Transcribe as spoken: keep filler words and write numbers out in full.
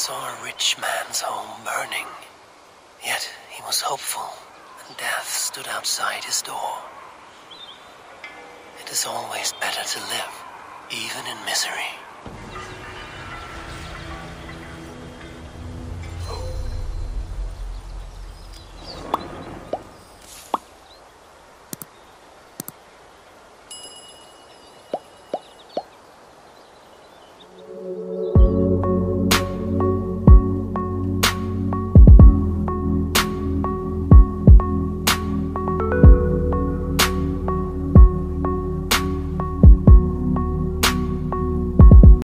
saw a rich man's home burning. Yet he was hopeful, and death stood outside his door. It is always better to live, even in misery.